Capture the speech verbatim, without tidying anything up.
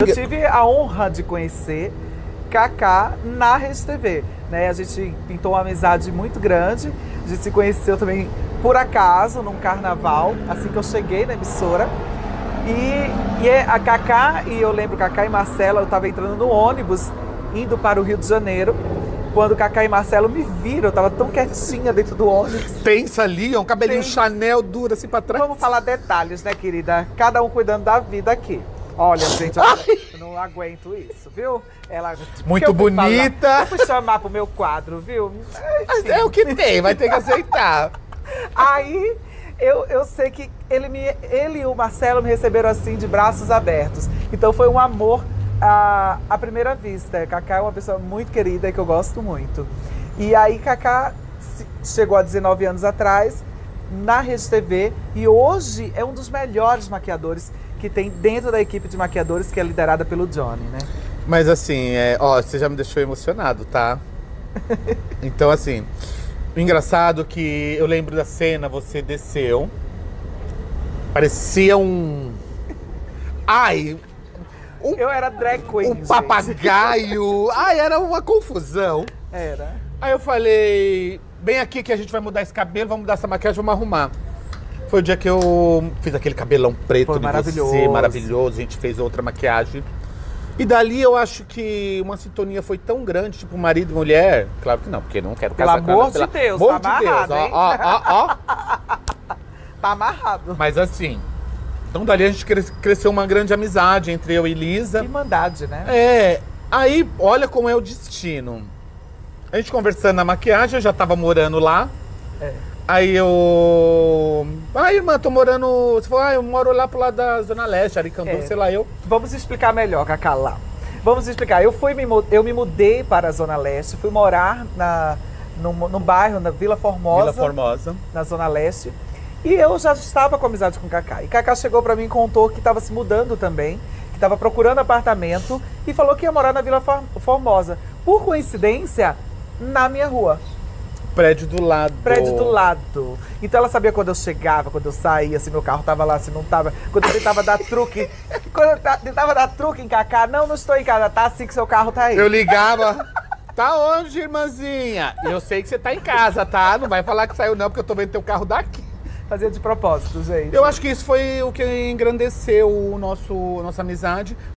Eu tive a honra de conhecer Cacá na Rede T V, né? A gente pintou uma amizade muito grande. A gente se conheceu também por acaso, num carnaval, assim que eu cheguei na emissora. E, e a Cacá, e eu lembro Cacá e Marcela, eu estava entrando no ônibus, indo para o Rio de Janeiro, quando Cacá e Marcelo me viram, eu tava tão quietinha dentro do ônibus. Pensa ali, ó, um cabelinho Pensa. Chanel duro assim pra trás. Vamos falar detalhes, né, querida? Cada um cuidando da vida aqui. Olha, gente, eu, eu não aguento isso, viu? Ela muito bonita. Falar, eu fui chamar pro meu quadro, viu? Enfim. É o que tem, vai ter que aceitar. Aí, eu, eu sei que ele, me, ele e o Marcelo me receberam assim, de braços abertos. Então foi um amor à, à primeira vista. Cacá é uma pessoa muito querida e que eu gosto muito. E aí, Cacá chegou há dezenove anos atrás na Rede T V e hoje é um dos melhores maquiadores que tem dentro da equipe de maquiadores, que é liderada pelo Johnny, né? Mas assim, é, ó, você já me deixou emocionado, tá? Então assim, o engraçado é que eu lembro da cena, você desceu, parecia um... Ai... Um, eu era drag queen, um papagaio. Ai, era uma confusão. Era. Aí eu falei, bem aqui que a gente vai mudar esse cabelo, vamos mudar essa maquiagem, vamos arrumar. Foi o dia que eu fiz aquele cabelão preto. Foi de maravilhoso. Você, maravilhoso. A gente fez outra maquiagem. E dali eu acho que uma sintonia foi tão grande, tipo marido e mulher. Claro que não, porque não quero casar com ela. Pelo amor de Deus, amor tá de amarrado, Deus, hein? ó, ó, ó, ó. Tá amarrado. Mas assim, então dali a gente cresceu uma grande amizade entre eu e Lisa. Que irmandade, né? É, aí olha como é o destino. A gente conversando na maquiagem, eu já tava morando lá. É. Aí eu... Ah, irmã, tô morando... Você falou, ah, eu moro lá pro lado da Zona Leste, Aricandu, É. sei lá, eu... Vamos explicar melhor, Cacá, lá. Vamos explicar. Eu, fui, eu me mudei para a Zona Leste, fui morar na, no, no bairro, na Vila Formosa. Vila Formosa. Na Zona Leste. E eu já estava com amizade com Cacá. E Cacá chegou para mim e contou que estava se mudando também, que estava procurando apartamento e falou que ia morar na Vila Formosa. Por coincidência, na minha rua. Prédio do lado. Prédio do lado. Então ela sabia quando eu chegava, quando eu saía, se meu carro tava lá, se não tava. Quando eu tentava dar truque. Quando eu tentava dar truque em Cacá, não, não estou em casa, tá assim que seu carro tá aí. Eu ligava. Tá onde, irmãzinha? Eu sei que você tá em casa, tá? Não vai falar que saiu não, porque eu tô vendo teu carro daqui. Fazia de propósito, gente. Eu acho que isso foi o que engrandeceu o nosso, nossa amizade.